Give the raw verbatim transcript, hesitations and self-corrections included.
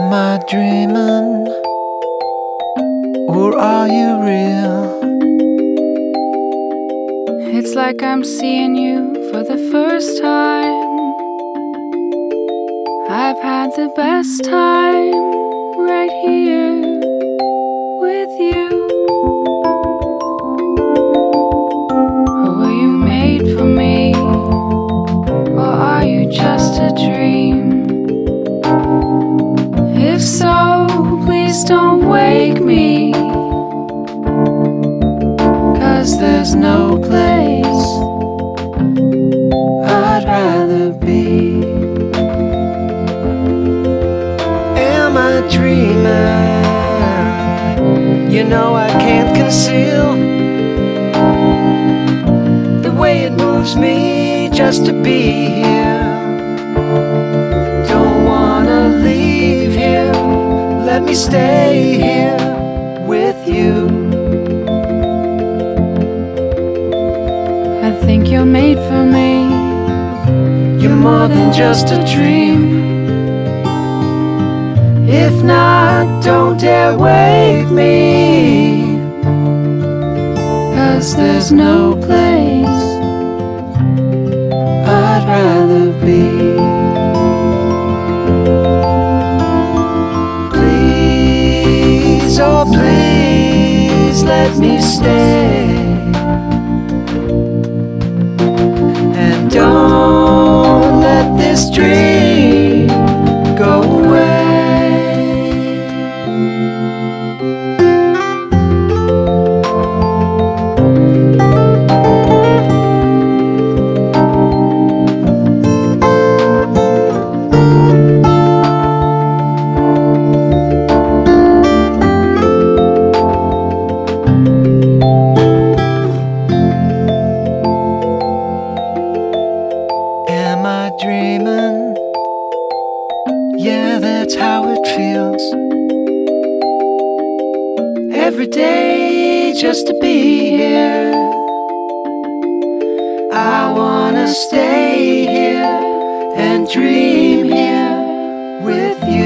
Am I dreaming, or are you real? It's like I'm seeing you for the first time. I've had the best time right here with you. Or were you made for me? Or are you just a dream? If so, please don't wake me, 'cause there's no place I'd rather be. Am I dreaming? You know I can't conceal the way it moves me just to be here. Don't wanna leave here, let me stay here with you. I think you're made for me. You're more than just a dream. If not, don't dare wake me, 'Cause there's no place I'd rather be. Please, oh please, let me stay. And don't let this dream go away. Am I dreaming? Yeah, that's how it feels. Every day just to be here. I wanna stay here and dream here with you.